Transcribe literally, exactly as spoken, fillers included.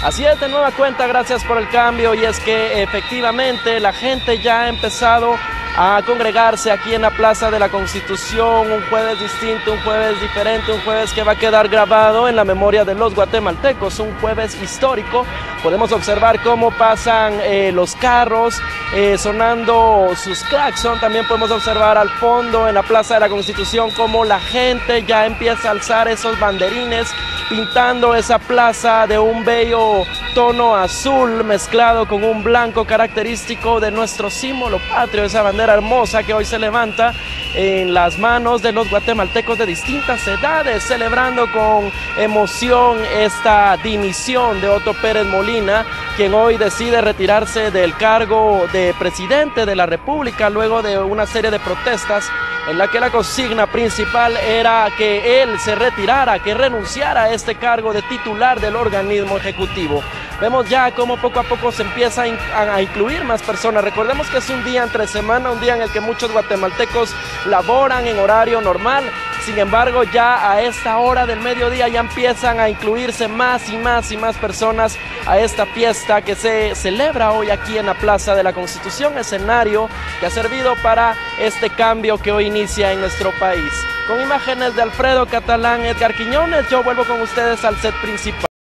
Así es, de nueva cuenta, gracias por el cambio, y es que efectivamente la gente ya ha empezado a congregarse aquí en la Plaza de la Constitución, un jueves distinto, un jueves diferente, un jueves que va a quedar grabado en la memoria de los guatemaltecos, un jueves histórico. Podemos observar cómo pasan eh, los carros eh, sonando sus claxon. También podemos observar al fondo en la Plaza de la Constitución cómo la gente ya empieza a alzar esos banderines, pintando esa plaza de un bello tono azul mezclado con un blanco característico de nuestro símbolo patrio, esa bandera hermosa que hoy se levanta en las manos de los guatemaltecos de distintas edades, celebrando con emoción esta dimisión de Otto Pérez Molina, quien hoy decide retirarse del cargo de presidente de la República luego de una serie de protestas en la que la consigna principal era que él se retirara, que renunciara a este cargo de titular del organismo ejecutivo. Vemos ya cómo poco a poco se empieza a, in a incluir más personas. Recordemos que es un día entre semana, un día en el que muchos guatemaltecos laboran en horario normal. Sin embargo, ya a esta hora del mediodía ya empiezan a incluirse más y más y más personas a esta fiesta que se celebra hoy aquí en la Plaza de la Constitución, escenario que ha servido para este cambio que hoy inicia en nuestro país. Con imágenes de Alfredo Catalán, Edgar Quiñones, yo vuelvo con ustedes al set principal.